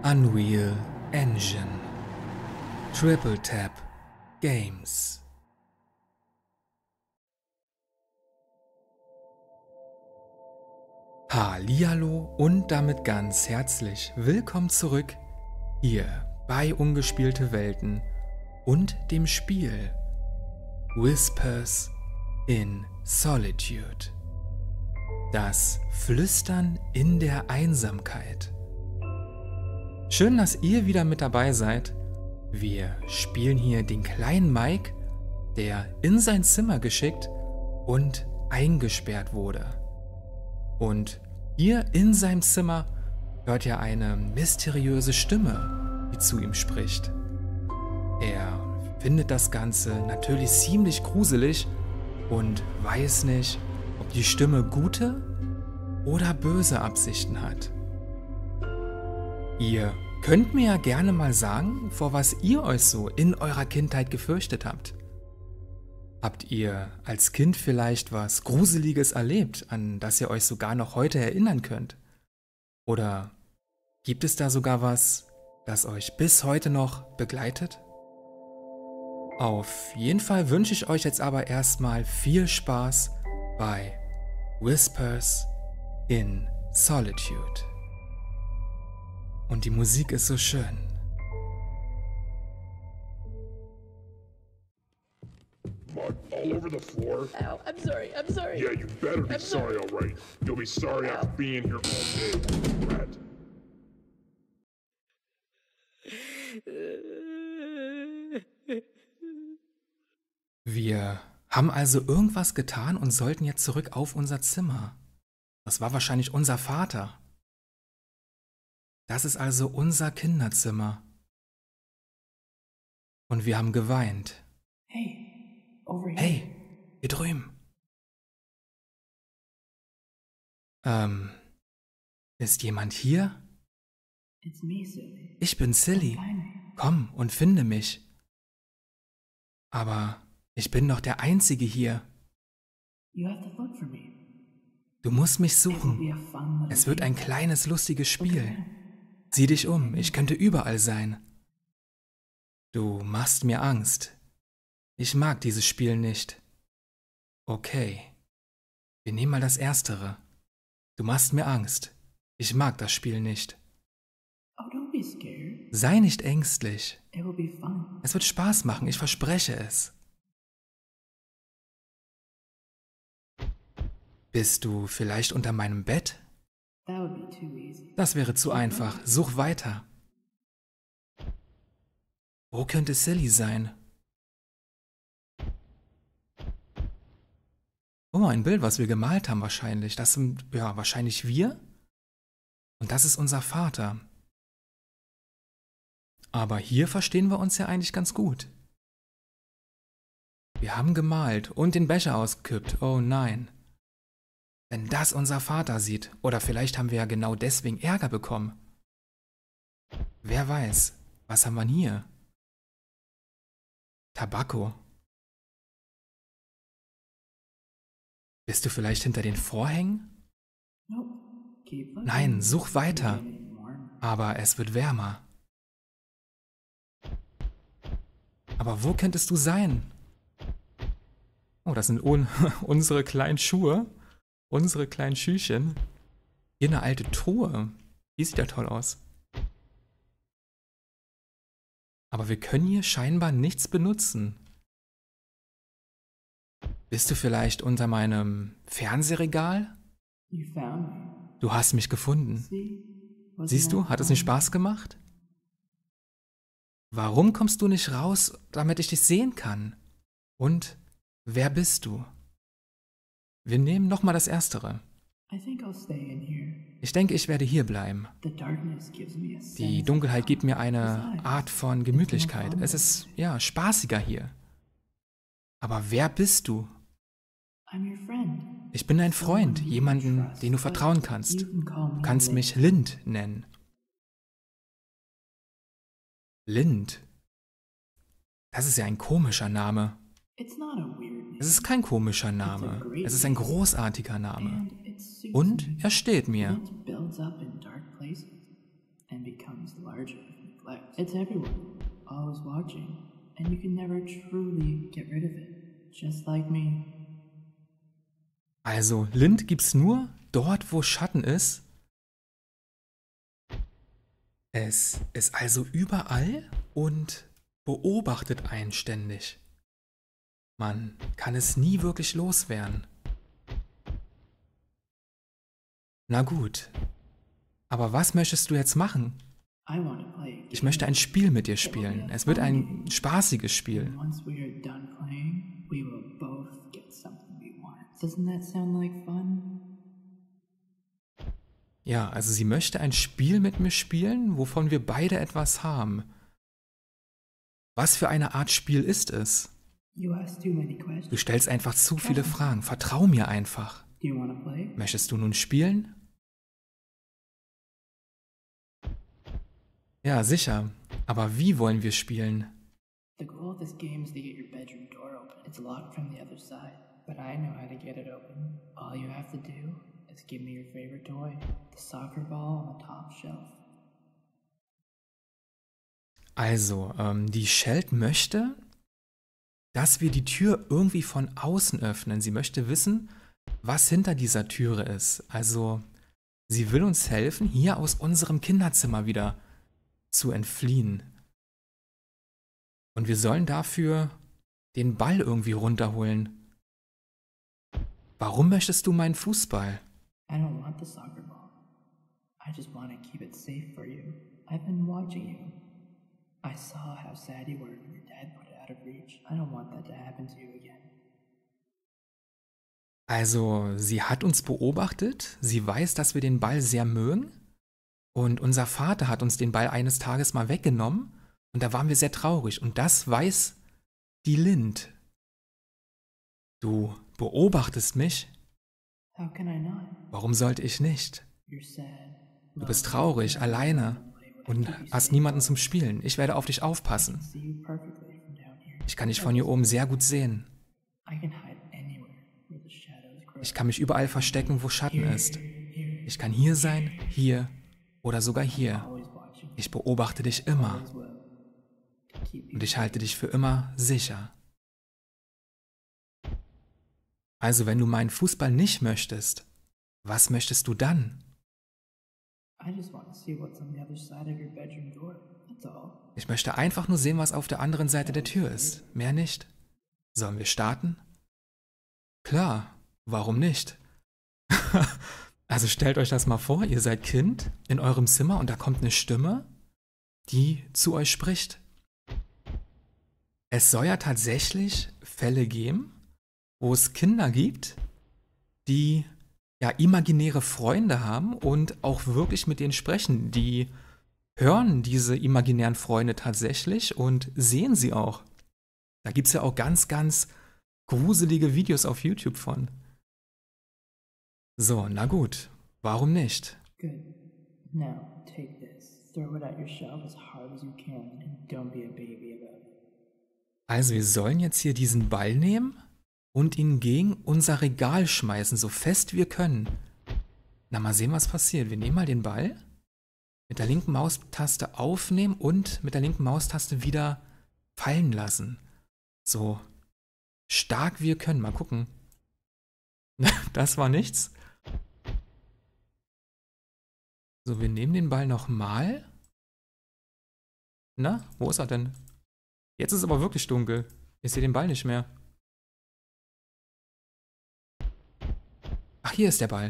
Unreal Engine Triple Tap Games. Hallihallo und damit ganz herzlich willkommen zurück hier bei Ungespielte Welten und dem Spiel Whispers in Solitude. Das Flüstern in der Einsamkeit. Schön, dass ihr wieder mit dabei seid. Wir spielen hier den kleinen Mike, der in sein Zimmer geschickt und eingesperrt wurde. Und hier in seinem Zimmer hört er eine mysteriöse Stimme, die zu ihm spricht. Er findet das Ganze natürlich ziemlich gruselig und weiß nicht, ob die Stimme gute oder böse Absichten hat. Ihr könnt mir ja gerne mal sagen, vor was ihr euch so in eurer Kindheit gefürchtet habt. Habt ihr als Kind vielleicht was Gruseliges erlebt, an das ihr euch sogar noch heute erinnern könnt? Oder gibt es da sogar was, das euch bis heute noch begleitet? Auf jeden Fall wünsche ich euch jetzt aber erstmal viel Spaß bei Whispers in Solitude. Und die Musik ist so schön. Mud all over the floor. Ow, I'm sorry. Yeah, you better be sorry, all right. You'll be sorry after being here all day, rat. Wir haben also irgendwas getan und sollten jetzt zurück auf unser Zimmer. Das war wahrscheinlich unser Vater. Das ist also unser Kinderzimmer. Und wir haben geweint. Hey, over here. Hey, hier drüben. Ist jemand hier? It's me, Silly. Ich bin Silly. Find me. Komm und finde mich. Aber ich bin doch der Einzige hier. You have to look for me. Du musst mich It will suchen. be a fun little Es wird ein game. kleines, lustiges Spiel. Sieh dich um, ich könnte überall sein. Du machst mir Angst. Ich mag dieses Spiel nicht. Okay. Wir nehmen mal das Erstere. Du machst mir Angst. Ich mag das Spiel nicht. Oh, don't be scared. Sei nicht ängstlich. It will be fun. Es wird Spaß machen, ich verspreche es. Bist du vielleicht unter meinem Bett? That would be too easy. Das wäre zu einfach. Such weiter. Wo könnte Silly sein? Oh, ein Bild, was wir gemalt haben wahrscheinlich. Das sind, ja, wahrscheinlich wir. Und das ist unser Vater. Aber hier verstehen wir uns ja eigentlich ganz gut. Wir haben gemalt und den Becher ausgekippt. Oh nein. Wenn das unser Vater sieht, oder vielleicht haben wir ja genau deswegen Ärger bekommen. Wer weiß, was haben wir denn hier? Tabakko. Bist du vielleicht hinter den Vorhängen? Nope. Keep looking. Nein, such weiter. You're getting warm. Aber es wird wärmer. Aber wo könntest du sein? Oh, das sind unsere kleinen Schuhe. Unsere kleinen Schüchen. Hier eine alte Truhe. Die sieht ja toll aus. Aber wir können hier scheinbar nichts benutzen. Bist du vielleicht unter meinem Fernsehregal? You found me. Du hast mich gefunden. See? Wasn't Siehst du, that hat es nicht fun? Spaß gemacht? Warum kommst du nicht raus, damit ich dich sehen kann? Und wer bist du? Wir nehmen nochmal das Erstere. I think I'll stay in here. Ich denke, ich werde hier bleiben. The darkness gives me a sense Die of Dunkelheit gibt mir calm. eine Besides, Art von Gemütlichkeit. Es ist, ja, spaßiger hier. Aber wer bist du? I'm your friend. Ich bin dein Freund, Someone you can jemanden, trust, den du but vertrauen kannst. you can call Du me kannst Lynn. mich Lind nennen. Lind? Das ist ja ein komischer Name. It's not a weird name. Es ist kein komischer Name. Es ist ein großartiger Name. And it suits Und me. er steht mir. It builds up in dark places and becomes larger with neglect. It's everyone, always watching, and you can never truly get rid of it, just like me. Also, Lind gibt's nur dort, wo Schatten ist. Es ist also überall und beobachtet einen ständig. Man kann es nie wirklich loswerden. Na gut, aber was möchtest du jetzt machen? I want to play a game. Ich möchte ein Spiel mit dir spielen. Es wird ein spaßiges Spiel. And once we are done playing, we will both get something we want. Doesn't that sound like fun? Ja, also sie möchte ein Spiel mit mir spielen, wovon wir beide etwas haben. Was für eine Art Spiel ist es? You ask too many Du questions. stellst einfach zu viele Fragen. Vertrau mir einfach. Do you want to play? Möchtest du nun spielen? Ja, sicher. Aber wie wollen wir spielen? The goal of this game is to get your bedroom door open. It's locked from the other side, but I know how to get it open. All you have to do is give me your favorite toy, the soccer ball on the top shelf. Also, die Sheld möchte, dass wir die Tür irgendwie von außen öffnen. Sie möchte wissen, was hinter dieser Türe ist. Also, sie will uns helfen, hier aus unserem Kinderzimmer wieder zu entfliehen. Und wir sollen dafür den Ball irgendwie runterholen. Warum möchtest du meinen Fußball? I don't want the soccer ball. I just want to keep it safe for you. I've been watching you. I saw how sad you were when your dad put it out of reach. I don't want that to happen to you again. Also, sie hat uns beobachtet, sie weiß, dass wir den Ball sehr mögen und unser Vater hat uns den Ball eines Tages mal weggenommen und da waren wir sehr traurig und das weiß die Lind. Du beobachtest mich? How can I not? Warum sollte ich nicht? You're sad. Du bist traurig, alleine und hast niemanden zum Spielen. Ich werde auf dich aufpassen. See you perfectly from down here. Ich kann dich von hier oben sehr gut sehen. I can hide anywhere where the shadows grow. Ich kann mich überall verstecken, wo Schatten ist. Ich kann hier sein, hier oder sogar hier. Always watching. Ich beobachte dich immer Always will. Keep you. und ich halte dich für immer sicher. Also, wenn du meinen Fußball nicht möchtest, was möchtest du dann? I just want to see what's on the other side of your bedroom door. That's all. Ich möchte einfach nur sehen, was auf der anderen Seite der Tür ist. Mehr nicht. Sollen wir starten? Klar, warum nicht? Also stellt euch das mal vor, ihr seid Kind in eurem Zimmer und da kommt eine Stimme, die zu euch spricht. Es soll ja tatsächlich Fälle geben, wo es Kinder gibt, die ja imaginäre Freunde haben und auch wirklich mit denen sprechen. Die hören diese imaginären Freunde tatsächlich und sehen sie auch. Da gibt es ja auch ganz, ganz gruselige Videos auf YouTube von. So, na gut, warum nicht? Good. Now, take this. Throw it at your shelf as hard as you can and don't be a baby about it. Also wir sollen jetzt hier diesen Ball nehmen und ihn gegen unser Regal schmeißen, so fest wir können. Na, mal sehen, was passiert. Wir nehmen mal den Ball, mit der linken Maustaste aufnehmen und mit der linken Maustaste wieder fallen lassen. So stark wir können. Mal gucken. Das war nichts. So, wir nehmen den Ball nochmal. Na, wo ist er denn? Jetzt ist es aber wirklich dunkel. Ich sehe den Ball nicht mehr. Ach, hier ist der Ball.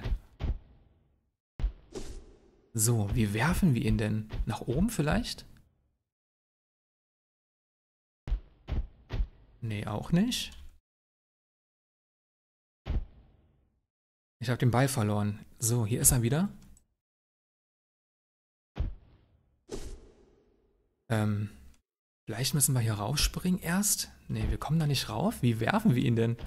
So, wie werfen wir ihn denn? Nach oben vielleicht? Nee, auch nicht. Ich habe den Ball verloren. So, hier ist er wieder. Vielleicht müssen wir hier rausspringen erst. Nee, wir kommen da nicht rauf. Wie werfen wir ihn denn?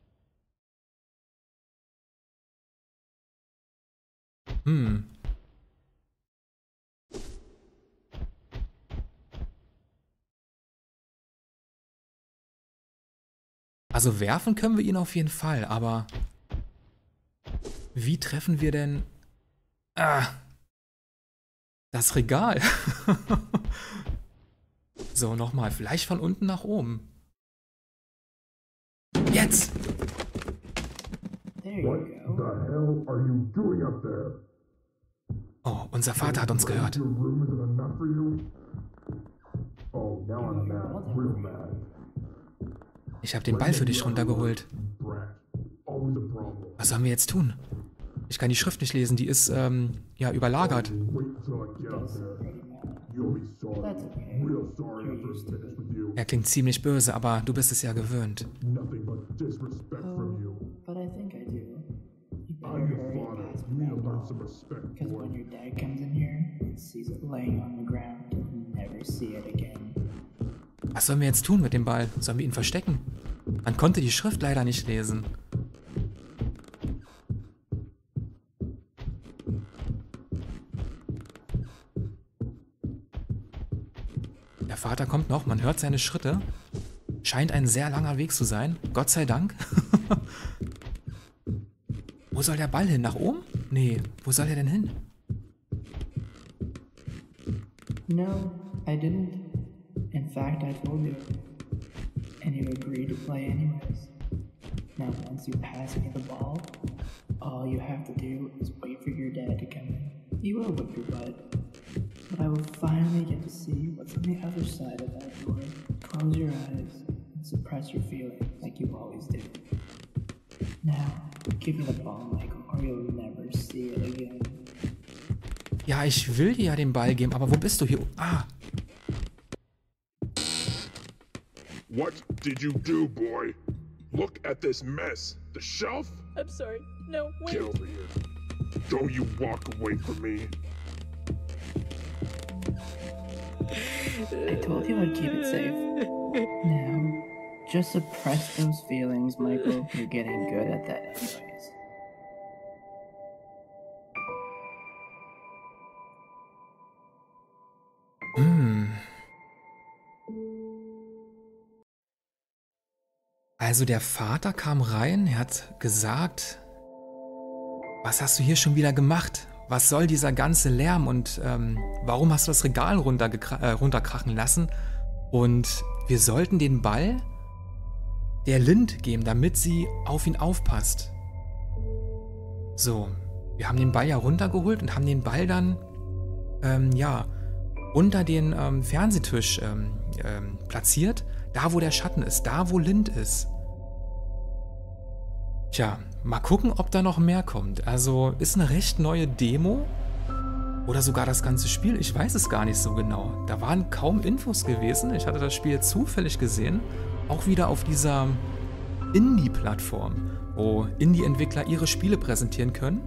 Also werfen können wir ihn auf jeden Fall, aber wie treffen wir denn... Ah! Das Regal. So, nochmal. Vielleicht von unten nach oben. Jetzt! There you What go. the hell are you doing up there? Oh, unser Vater hat uns gehört. Your room isn't enough for you? Oh, now I'm mad. Real mad. Ich habe den Ball für dich runtergeholt. Brat. Always a problem. Was sollen wir jetzt tun? Ich kann die Schrift nicht lesen, die ist, ja, überlagert. Wait until I get up there. Pretty mad. You'll be sorry. That's okay. Real sorry after I finish with you. Er klingt ziemlich böse, aber du bist es ja gewöhnt. Nothing but disrespect from you. But I think I do. You better I'm your hurry and father. pass You me need to that learn ball. some respect, Because boy. when your dad comes in here and sees it laying on the ground, he'll never see it again. Was sollen wir jetzt tun mit dem Ball? Sollen wir ihn verstecken? Man konnte die Schrift leider nicht lesen. Der Vater kommt noch, man hört seine Schritte. Scheint ein sehr langer Weg zu sein. Gott sei Dank. Wo soll der Ball hin? Nach oben? Nee, wo soll er denn hin? No, I didn't. In fact, I told you. And you agreed to play anyways. Now, once you pass me the ball, all you have to do is wait for your dad to come in. He will whip your butt. But I will finally get to see what's on the other side of that door. Close your eyes and suppress your feelings like you always do. Now, give me the ball, Michael, or you'll never see it again. Ja, ich will dir ja den Ball geben, aber wo bist du hier? Ah, What did you do, boy? Look at this mess. The shelf? I'm sorry. No, wait. Get over here. Don't you walk away from me. I told you I'd keep it safe. Now, just suppress those feelings, Michael. You're getting good at that anyways. Also der Vater kam rein, er hat gesagt, was hast du hier schon wieder gemacht? Was soll dieser ganze Lärm und warum hast du das Regal runterkrachen lassen? Und wir sollten den Ball der Lind geben, damit sie auf ihn aufpasst. So, wir haben den Ball ja runtergeholt und haben den Ball dann, ja, unter den Fernsehtisch platziert, da wo der Schatten ist, da wo Lind ist. Tja, mal gucken, ob da noch mehr kommt. Also ist eine recht neue Demo oder sogar das ganze Spiel, ich weiß es gar nicht so genau. Da waren kaum Infos gewesen, ich hatte das Spiel zufällig gesehen, auch wieder auf dieser Indie-Plattform, wo Indie-Entwickler ihre Spiele präsentieren können.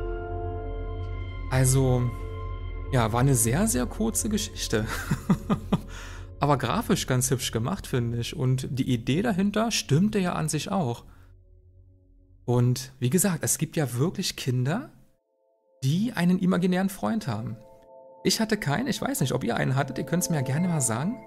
Also, ja, war eine sehr, sehr kurze Geschichte. Aber grafisch ganz hübsch gemacht, finde ich. Und die Idee dahinter stimmte ja an sich auch. Und wie gesagt, es gibt ja wirklich Kinder, die einen imaginären Freund haben. Ich hatte keinen, ich weiß nicht, ob ihr einen hattet, ihr könnt es mir ja gerne mal sagen.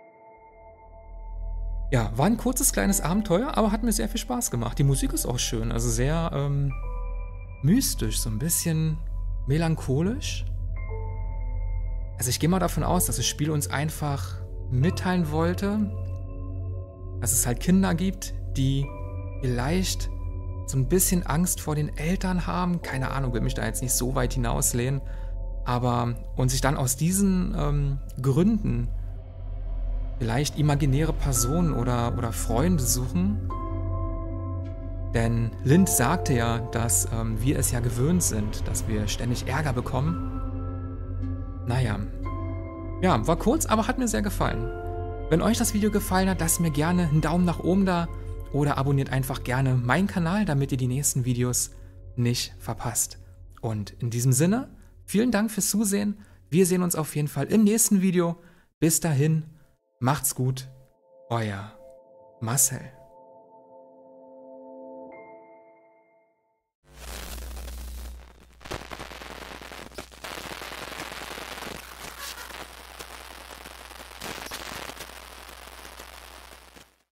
Ja, war ein kurzes, kleines Abenteuer, aber hat mir sehr viel Spaß gemacht. Die Musik ist auch schön, also sehr mystisch, so ein bisschen melancholisch. Also ich gehe mal davon aus, dass das Spiel uns einfach mitteilen wollte, dass es halt Kinder gibt, die vielleicht so ein bisschen Angst vor den Eltern haben. Keine Ahnung, will mich da jetzt nicht so weit hinauslehnen. Aber und sich dann aus diesen Gründen vielleicht imaginäre Personen oder Freunde suchen. Denn Lind sagte ja, dass wir es ja gewöhnt sind, dass wir ständig Ärger bekommen. Naja. Ja, war kurz, aber hat mir sehr gefallen. Wenn euch das Video gefallen hat, lasst mir gerne einen Daumen nach oben da oder abonniert einfach gerne meinen Kanal, damit ihr die nächsten Videos nicht verpasst. Und in diesem Sinne, vielen Dank fürs Zusehen. Wir sehen uns auf jeden Fall im nächsten Video. Bis dahin, macht's gut. Euer Marcel.